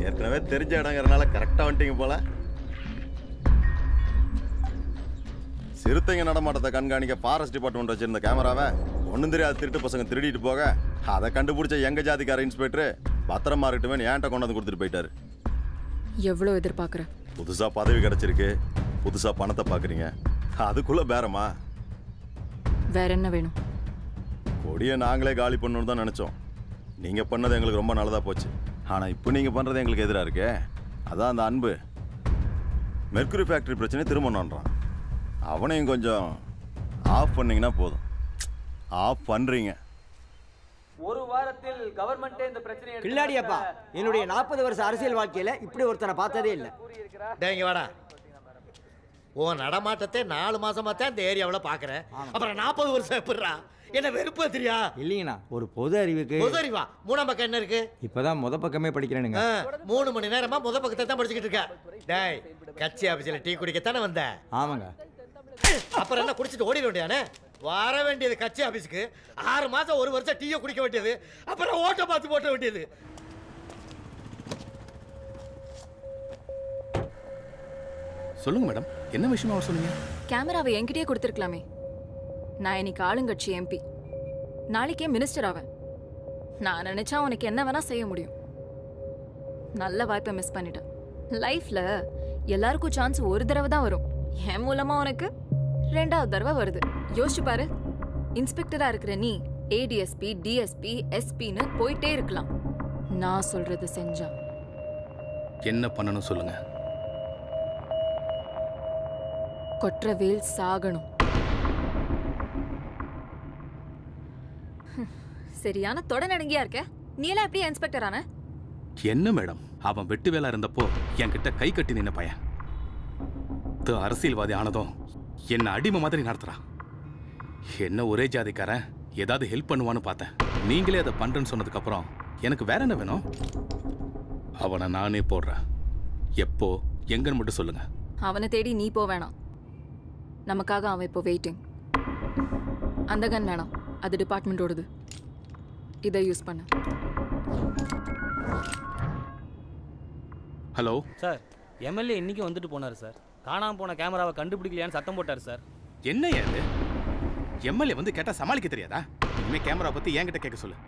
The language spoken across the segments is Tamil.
ஏற்கனவே தெரிஞ்ச இடங்கிறனால கரெக்டா வந்துட்டீங்க போல. சிறுத்தைங்க நடமாட்டத்தை கண்காணிக்க ஃபாரஸ்ட் டிபார்ட்மெண்ட் வச்சிருந்த கேமராவை ஒன்றும் தெரியாது திருட்டு பசங்க திருடிட்டு போக அதை கண்டுபிடிச்ச எங்க ஜாதிக்கார இன்ஸ்பெக்டர் பத்திரமா இருக்கட்டுமே என்கிட்ட கொண்டு வந்து கொடுத்துட்டு போயிட்டாரு. எவ்வளோ எதிர்பார்க்குற? புதுசா பதவி கிடைச்சிருக்கு, புதுசா பணத்தை பாக்குறீங்க, அதுக்குள்ள பேரமா? வேற என்ன வேணும்? கொடியை நாங்களே காலி பண்ணணும்னு தான் நினைச்சோம். நீங்க பண்ணது எங்களுக்கு ரொம்ப நல்லதா போச்சு. ஆனா இப்போ நீங்க பண்றது எங்களுக்கு எதிராக இருக்கே. அதான் அந்த அன்பு மெர்க்குரி ஃபேக்டரி பிரச்சனை திரும்பணுன்றான். அவனையும் கொஞ்சம் ஆஃப் பண்ணீங்கன்னா போதும். ஆஃப் பண்றீங்க. ஒரு வாரத்தில் கவர்மெண்டே இந்த பிரச்சனையை கில்லாடியப்பா, என்னுடைய 40 வருஷ அரசியல் வாழ்க்கையில இப்படி ஒருத்தனை பார்த்ததே இல்லை. டேங்க வாடா, உன் நடமாட்டத்தை 4 மாசமா தான் இந்த ஏரியாவில் பார்க்குறேன். அப்புறம் 40 வருஷம் எப்படிறா? என்ன வெறுப்பு தெரியா? இல்லைங்கண்ணா, ஒரு பொது அறிவுக்கு. பொது அறிவா? 3ஆம் பக்கம் என்ன இருக்கு? இப்பதான் பக்கமே படிக்கிறேனுங்க. 3 மணி நேரமா பக்கத்தை தான் படிச்சுக்கிட்டு இருக்க. டேய், கட்சி ஆபீஸ்ல டீ குடிக்கத்தானே வந்த? ஆமாங்க. அப்புறம் என்ன குடிச்சிட்டு ஓடிட வேண்டியானே? வர வேண்டியது கட்சி ஆபீஸ்க்கு 6 மாசம் 1 வருஷம் டீயை குடிக்க வேண்டியது, அப்புறம் ஓட்ட பார்த்து போட்ட வேண்டியது. சொல்லுங்க மேடம், என்ன விஷயமா சொல்லுங்க? கேமராவை என்கிட்டயே கொடுத்துருக்கலாமே. நான் இன்னைக்கு ஆளுங்கட்சி எம்பி, நாளைக்கே மினிஸ்டர் ஆவேன். நான் நினைச்சா உனக்கு என்ன வேணா செய்ய முடியும். நல்ல வாய்ப்பை மிஸ் பண்ணிட்டேன். லைஃப்ல எல்லாருக்கும் சான்ஸ் ஒரு தடவை தான் வரும். என் மூலமா உனக்கு 2வது தடவை வருது. யோசிச்சு பாரு. இன்ஸ்பெக்டரா இருக்கிற நீ ஏடிஎஸ்பி, டிஎஸ்பி, எஸ்பின்னு போயிட்டே இருக்கலாம். நான் சொல்றது செஞ்சா என்ன பண்ணணும் சொல்லுங்க. கொற்றவேல் சாகணும். சரியான தொட நடுங்கியா இருக்க. நீ எல்லாம் எப்படி இன்ஸ்பெக்டர் ஆன? என்ன மேடம், அவன் வெட்டு வேலை இருந்தப்போ என்கிட்ட கை கட்டி நின்ன பையன். அரசியல்வாதி ஆனதும் என்ன அடிமை மாதிரி நடத்துறான். என்ன ஒரே ஜாதிக்காரன், ஏதாவது ஹெல்ப் பண்ணுவான்னு பார்த்தேன். நீங்களே அதை பண்றேன்னு சொன்னதுக்கு அப்புறம் எனக்கு வேற என்ன வேணும்? அவனை நானே போடுறேன். எப்போ எங்கன்னு மட்டும் சொல்லுங்க. அவனை தேடி நீ போ வேணாம். நமக்காக அவன் இப்போ வெயிட்டிங். அந்த கன் வேணாம், அது டிபார்ட்மெண்டோடது. இதை யூஸ் பண்ண. ஹலோ சார், எம்எல்ஏ இன்னைக்கு வந்துட்டு போனார் சார். காணாம போன கேமராவை கண்டுபிடிக்கலையான்னு சத்தம் போட்டார் சார். என்ன ஏது? எம்எல்ஏ வந்து கேட்டா சமாளிக்க தெரியாதா? இனிமே கேமரா பத்தி என்கிட்ட கேட்க சொல்லு.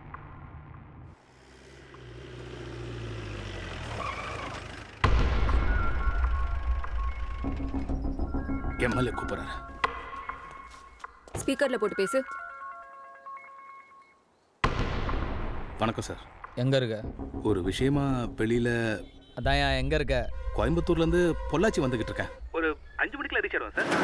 எம்எல்ஏ கூப்பிடுறாரு. ஸ்பீக்கர்ல போட்டு பேசு. வணக்கம் சார். எங்க இருக்க? ஒரு விஷயமா வெளியில. அதான் எங்க இருக்க? கோயம்புத்தூர்ல இருந்து பொள்ளாச்சி வந்துகிட்டு இருக்கேன். ஒரு 5 மணிக்குள்ள ரீச் ஆயிடுவேன் சார்.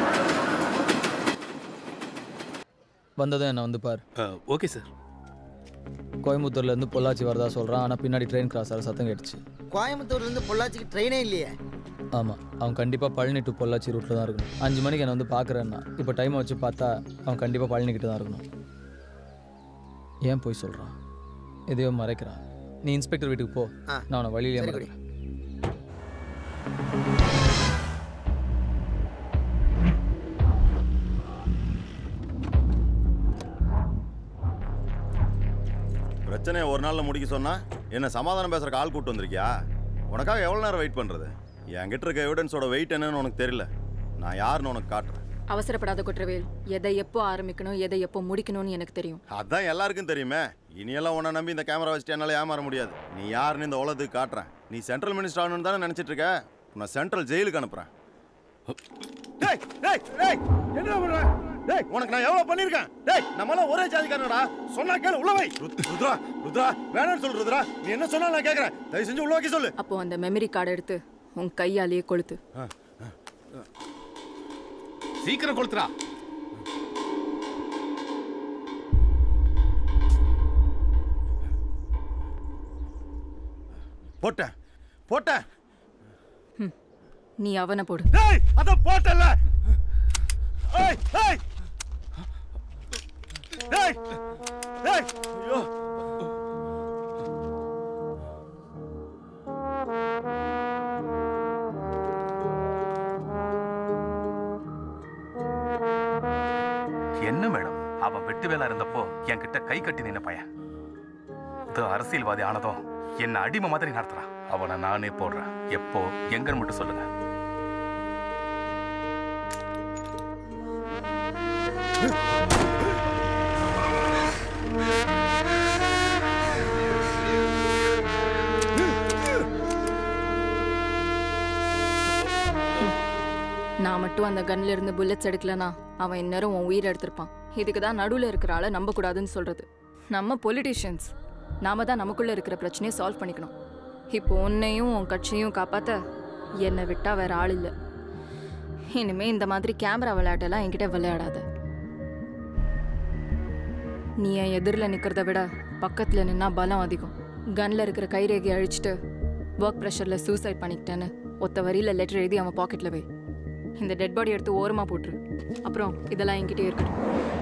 வந்ததும் என்ன வந்து பார். Okay sir. கோயம்புத்தூர்ல இருந்து பொள்ளாச்சி வரதா சொல்றான். ஆனா பின்னாடி ட்ரெயின் கிராஸ் ஆகிற சத்தம் கேட்டுச்சு. கோயம்புத்தூர்ல இருந்து பொள்ளாச்சிக்கு ட்ரெயினே இல்லையே. ஆமா, அவன் கண்டிப்பா பழனி டு பொள்ளாச்சி ரூட்ல தான் இருக்கணும். 5 மணிக்கு என்ன வந்து பாக்குறேன்னா இப்போ டைமை வச்சு பார்த்தா அவன் கண்டிப்பா பழனி கிட்ட தான் இருக்கணும். ஏன் போய் சொல்றான்? எதையோ மறைக்கிறான். நீ இன்ஸ்பெக்டர் வீட்டுக்கு போ, நான் அவனை வழியிலே மறைக்கிறேன். பிரச்சனையை ஒரு நாள்ல முடிக்க சொன்னா என்ன சமாதானம் பேசுற ஆள் கூட்டு வந்திருக்கியா? உனக்காக எவ்வளவு நேரம் வெயிட் பண்றது? என்கிட்ட இருக்க எவிடன்ஸோட வெயிட் என்னன்னு உனக்கு தெரியல. நான் யாருன்னு உனக்கு காட்டுறேன். அவசரப்படாத குற்றவேல். எதை எப்போ ஆரம்பிக்கணும், எதை எப்போ முடிக்கணும்னு எனக்கு தெரியும். அதான் எல்லாருக்கும் தெரியுமே. இனியெல்லாம் உன்னை நம்பி இந்த கேமரா வச்சுட்டு என்னால ஏமாற முடியாது. நீ யாருன்னு இந்த உலகத்துக்கு காட்டுறேன். நீ சென்ட்ரல் மினிஸ்டர் ஆகணும்னு தானே நினைச்சிட்டு இருக்க. நான் சென்ட்ரல் ஜெயிலுக்கு அனுப்புறேன். என்ன பண்ற? டேய், உனக்கு நான் எவ்வளவு பண்ணிருக்கேன்? டேய், நம்மலாம் ஒரே ஜாதிக்காரங்கடா. சொன்னா கேளு, உள்ள வை. ருத்ரா, ருத்ரா, வேணாம்னு சொல்லு ருத்ரா. நீ என்ன சொன்னாலும் நான் கேக்குறேன். தயவு செஞ்சு உள்ள வைக்க சொல்லு. அப்போ அந்த மெமரி கார்டை எடுத்து உன் கையாலேயே கொளுத்து. சீக்கிரம் கொளுத்துறா. போட்டேன், போட்டேன். நீ அவனை போடு. டேய், அத போட்டல. ஏய், ஏய். டேய், டேய். ஐயோ. என்ன மேடம், அவன் வெட்டு வேலை இருந்தப்போ என்கிட்ட கை கட்டி நின்ன பையன். அரசியல்வாதி ஆனதும் என்ன அடிமை மாதிரி நடத்துறான். அவனை நானே போடுறேன். எப்போ எங்கன்னு மட்டும் சொல்லுங்க. நான் மட்டும் அந்த கன்ல இருந்து புல்லட்ஸ் எடுக்கலனா அவன் இந்நேரம் உன் உயிரை எடுத்திருப்பான். இதுக்கு தான் நடுவில் இருக்கிற ஆளை நம்பக்கூடாதுன்னு சொல்றது. நம்ம பொலிட்டீஷியன்ஸ் நாம தான் நமக்குள்ள இருக்கிற பிரச்சனையை சால்வ் பண்ணிக்கணும். இப்போ உன்னையும் உன் கட்சியும் காப்பாத்த என்னை விட்டா வேற ஆள் இல்லை. இனிமே இந்த மாதிரி கேமரா விளையாட்டெல்லாம் என்கிட்ட விளையாடாத. நீ என் எதிரில் நிற்கிறத விட பக்கத்தில் நின்னா பலம் அதிகம். கன்ல இருக்கிற கைரேகை அழிச்சிட்டு ஒர்க் ப்ரெஷரில் சூசைட் பண்ணிக்கிட்டேன்னு ஒத்த வரியில் லெட்டர் எழுதி அவன் பாக்கெட்டில் வை. இந்த டெட் பாடி எடுத்து ஓரமாக போட்டுரு. அப்புறம் இதெல்லாம் என்கிட்டே இருக்கட்டும்.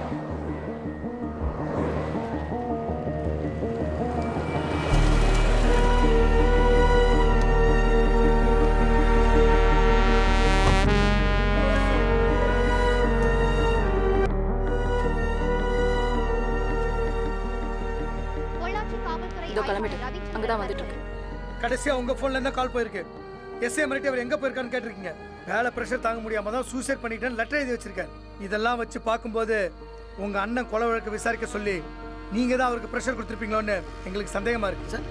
இதோ கிளம்பிட்டு அங்கதான் வந்துட்டு இருக்கு. கடைசியா உங்க போன்ல இருந்தா கால் போயிருக்கு. எஸ்ஏ மிரட்டி அவர் எங்க போயிருக்கான்னு கேட்டிருக்கீங்க. வேலை பிரஷர் தாங்க முடியாம தான் சூசைட் பண்ணிட்டேன்னு லெட்டர் எழுதி வச்சிருக்காரு. இதெல்லாம் வச்சு பார்க்கும்போது உங்க அண்ணன் கொலை வழக்கு விசாரிக்க சொல்லி நீங்க தான் அவருக்கு பிரஷர் கொடுத்துருப்பீங்களோன்னு எங்களுக்கு சந்தேகமா இருக்கு சார்.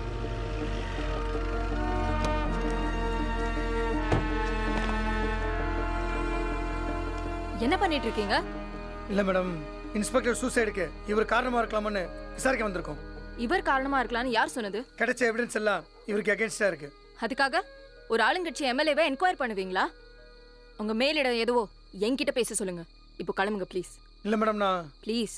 என்ன பண்ணிட்டு இருக்கீங்க? இல்ல மேடம், இன்ஸ்பெக்டர் சூசைடுக்கு இவர் காரணமா இருக்கலாம்னு விசாரிக்க வந்திருக்கோம். இவர் காரணமா இருக்கலாம்னு யார் சொன்னது? கிடைச்ச எவிடன்ஸ் எல்லாம் இவருக்கு அகைன்ஸ்டா இருக்கு. அதுக்காக ஒரு ஆளுங்கட்சி எம்எல்ஏவை என்கொயர் பண்ணுவீங்களா? உங்க மேலிடம் எதுவோ என்கிட்ட பேச சொல்லுங்க. இப்போ கிளம்புங்க ப்ளீஸ். இல்ல மேடம், நான் ப்ளீஸ்.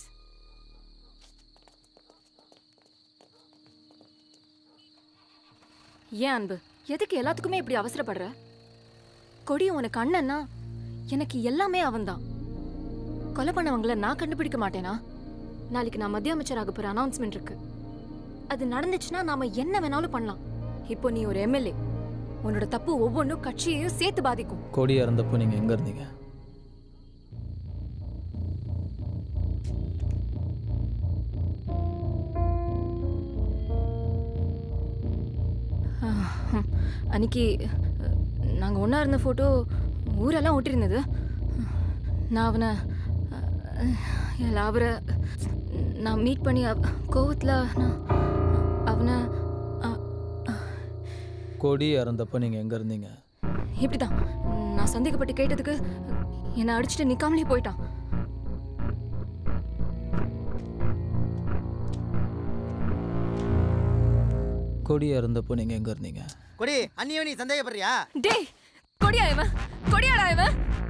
ஏன் அன்பு, எதுக்கு எல்லாத்துக்குமே இப்படி அவசரப்படுற? கொடி உனக்கு அண்ணன்னா எனக்கு எல்லாமே அவன்தான். கொலை பண்ணவங்களை நான் கண்டுபிடிக்க மாட்டேனா? நாளைக்கு நான் மத்திய அமைச்சராக போற அனௌன்ஸ்மெண்ட் இருக்கு. அது நடந்துச்சுன்னா நாம என்ன வேணாலும் பண்ணலாம். இப்போ நீ ஒரு எம்எல்ஏ, உன்னோட தப்பு ஒவ்வொன்றும் கட்சியையும் சேர்த்து பாதிக்கும். கொடி இறந்தப்போ நீங்க எங்க இருந்தீங்க? அன்னைக்கு நாங்கள் ஒன்றா இருந்த ஃபோட்டோ ஊரெல்லாம் ஒட்டிருந்தது. நான் அவரை நான் மீட் பண்ணி கோவத்தில் நான் அவனை. கொடி இறந்தப்போ நீங்க எங்க இருந்தீங்க? இப்படிதான் நான் சந்தேகப்பட்டு கேட்டதுக்கு என்னை அடிச்சுட்டு நிக்காமலே போயிட்டான். கொடி இறந்தப்போ நீங்க எங்க இருந்தீங்க? கொடி அண்ணியோ நீ சந்தேகப்படுறியா? டேய், கொடியா இவன்? கொடியாடா இவன்?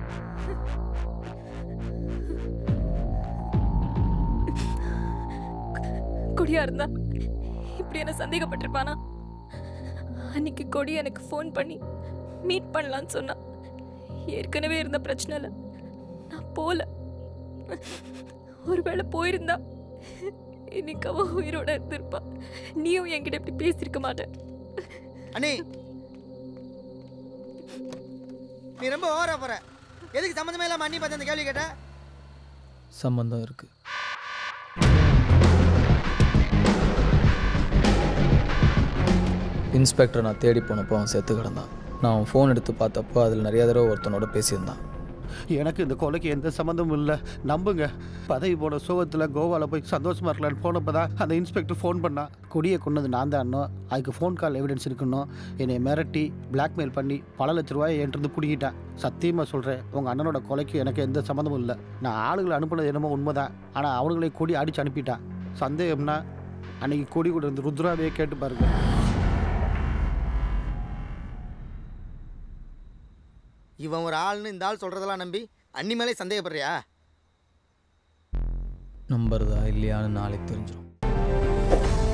கொடியா இருந்தா இப்படி என்ன சந்தேகப்பட்டிருப்பானா? அன்னைக்கு கொடி எனக்கு ஃபோன் பண்ணி மீட் பண்ணலான்னு சொன்னா. ஏற்கனவே இருந்த பிரச்சனைல நான் போல. ஒருவேளை போயிருந்தா இன்னைக்கு அவ உயிரோட இருந்திருப்பா. நீயும் என்கிட்ட இப்படி பேசியிருக்க மாட்டேன். அண்ணி, நீ ரொம்ப ஓவரா போற. எதுக்கு சம்பந்தமே இல்லாம அண்ணி பார்த்து அந்த கேள்வி கேட்ட? சம்பந்தம் இருக்கு. இன்ஸ்பெக்டர் நான் தேடி போனப்போ அவன் செத்து கிடந்தான். நான் அவன் ஃபோன் எடுத்து பார்த்தப்போ அதில் நிறைய தடவை ஒருத்தனோட பேசியிருந்தான். எனக்கு இந்த கொலைக்கு எந்த சம்மந்தமும் இல்லை, நம்புங்க. பதவி போன சோகத்தில் கோவாவில் போய் சந்தோஷமா இருக்கலான்னு போனப்போ தான் அந்த இன்ஸ்பெக்டர் ஃபோன் பண்ணான். கொடியை கொண்டது நான் தான் அண்ணோ, அதுக்கு ஃபோன் கால் எவிடன்ஸ் இருக்கணும். என்னை மிரட்டி பிளாக்மெயில் பண்ணி பல லட்ச ரூபாயை என்கிட்ட பிடிக்கிட்டான். சத்தியமாக சொல்கிறேன், உங்கள் அண்ணனோட கொலைக்கு எனக்கு எந்த சம்மந்தமும் இல்லை. நான் ஆளுகளை அனுப்புனது என்னமோ உண்மைதான், ஆனால் அவனுங்களே கொடி அடித்து அனுப்பிட்டான். சந்தேகம்னா அன்னைக்கு கொடி கூட இருந்து ருத்ராவையே கேட்டு பாருங்க. இவன் ஒரு ஆள்னு இந்த ஆள் சொல்றதெல்லாம் நம்பி அண்ணி மேலே சந்தேகப்படுறியா? நம்புறதா இல்லையான்னு நாளைக்கு தெரிஞ்சிடும்.